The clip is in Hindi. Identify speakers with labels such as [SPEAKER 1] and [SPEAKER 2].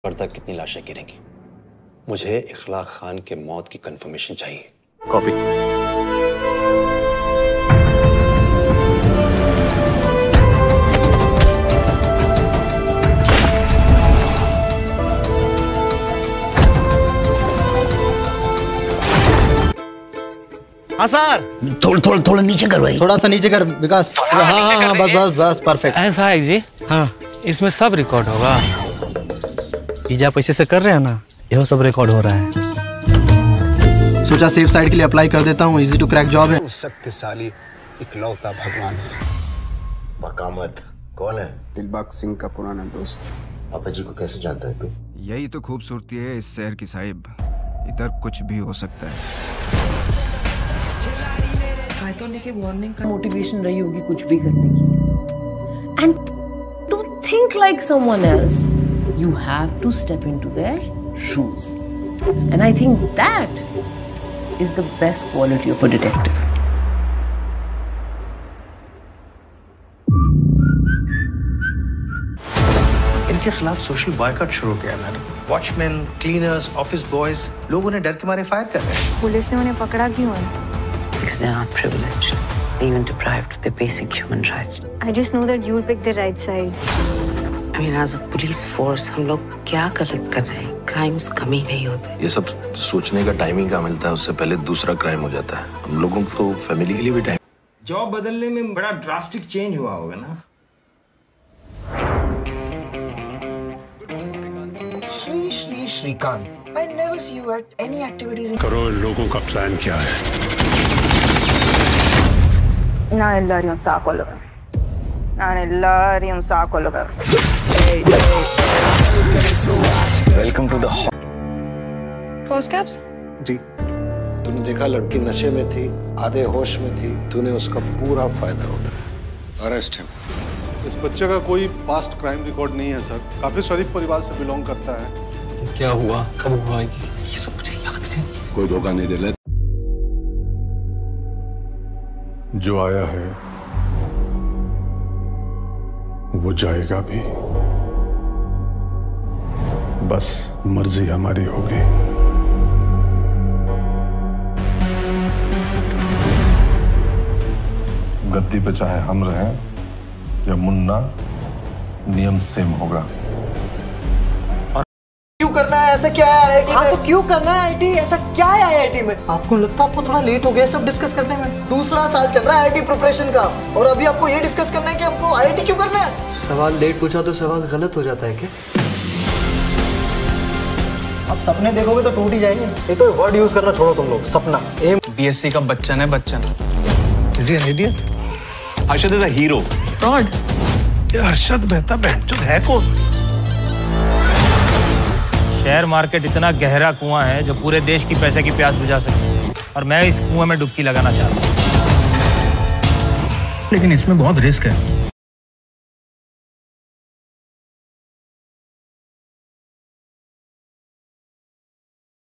[SPEAKER 1] पर्दा कितनी लाशें गिरेंगी। मुझे इखलाक खान के मौत की कंफर्मेशन चाहिए।
[SPEAKER 2] कॉपी।
[SPEAKER 3] हाँ सर।
[SPEAKER 4] थोड़ा नीचे कर भाई।
[SPEAKER 3] थोड़ा सा नीचे कर विकास। हाँ बस परफेक्ट।
[SPEAKER 5] ऐसा है जी।
[SPEAKER 3] हाँ
[SPEAKER 5] इसमें सब रिकॉर्ड होगा।
[SPEAKER 3] पिज्जा पैसे से कर रहे हैं ना, यह सब रिकॉर्ड हो रहा है। सोचा सेफ साइड के लिए अप्लाई कर देता हूँ, इजी टू क्रैक जॉब है।
[SPEAKER 6] शक्तिशाली इकलौता भगवान है।
[SPEAKER 4] बकामत कौन है?
[SPEAKER 6] दिलबाग सिंह का पुराना दोस्त।
[SPEAKER 4] पापा जी को कैसे जानता है तू?
[SPEAKER 7] यही तो खूबसूरती है इस शहर की साहिब, इधर कुछ भी हो सकता है।
[SPEAKER 8] पाइथन की वार्निंग का मोटिवेशन रही होगी कुछ भी करने की। And to think like someone else, you have to step into their shoes. And I think that is the best quality of a detective.
[SPEAKER 9] इनके खिलाफ सोशल बॉयकॉट शुरू किया madam. Watchman, cleaners, office boys, लोग उन्हें डर के मारे फायर कर रहे हैं।
[SPEAKER 10] पुलिस ने उन्हें पकड़ा क्यों है?
[SPEAKER 8] Because they're not privileged, even deprived of their basic human rights.
[SPEAKER 10] I just know that you'll pick the right side.
[SPEAKER 8] I mean, as a police force, हम लोग क्या गलत कर रहे हैं? Crimes कम ही नहीं होते।
[SPEAKER 4] ये सब सोचने का टाइमिंग का मिलता है, उससे पहले दूसरा क्राइम हो जाता है। हम लोगों को तो फैमिली के लिए भी टाइम।
[SPEAKER 11] जॉब बदलने में बड़ा ड्रास्टिक चेंज हुआ होगा ना?
[SPEAKER 9] Shri Shrikant, I never see you at any activities.
[SPEAKER 12] Crore लोगों का प्लान क्या है?
[SPEAKER 10] நான் எல்லாரையும் சாக்கொல்லுவேன்.
[SPEAKER 6] Welcome to the
[SPEAKER 10] first caps.
[SPEAKER 6] जी। तूने देखा लड़की नशे में थी, आधे होश में थी, तूने उसका पूरा फायदा उठाया। अरेस्ट है।
[SPEAKER 12] इस बच्चे का कोई पास्ट क्राइम रिकॉर्ड नहीं है सर, काफी शरीफ परिवार से बिलोंग करता है।
[SPEAKER 5] क्या हुआ, कब हुआ, ये सब मुझे याद नहीं।
[SPEAKER 12] कोई धोखा नहीं दे ले। जो आया है वो जाएगा भी, बस मर्जी हमारी होगी।
[SPEAKER 13] गद्दी पे चाहे हम रहें या मुन्ना, नियम सेम होगा।
[SPEAKER 3] क्यों करना है ऐसा? क्या है आईआईटी में? आपको क्यों करना है आईआईटी? ऐसा क्या है आईआईटी में? आपको लगता है आपको थोड़ा लेट हो गया सब डिस्कस करने में? दूसरा साल चल रहा है आईआईटी प्रिपरेशन का, और अभी आपको ये डिस्कस करना है कि हमको आईआईटी क्यों करना है? सवाल लेट पूछा तो सवाल गलत हो जाता है क्या? अब सपने देखोगे तो टूट ही जाएंगे। ये तो वर्ड यूज करना छोड़ो तुम लोग। सपना, एम।
[SPEAKER 5] बीएससी का बच्चन है, Bachchan.
[SPEAKER 12] Is he an idiot?
[SPEAKER 5] Harshad is a hero. Fraud.
[SPEAKER 12] ये हर्षद मेहता बहनचोद है कौन?
[SPEAKER 5] शेयर मार्केट इतना गहरा कुआं है जो पूरे देश की पैसे की प्यास बुझा सके, और मैं इस कुआं में डुबकी लगाना चाहता हूँ।
[SPEAKER 3] लेकिन इसमें बहुत रिस्क है।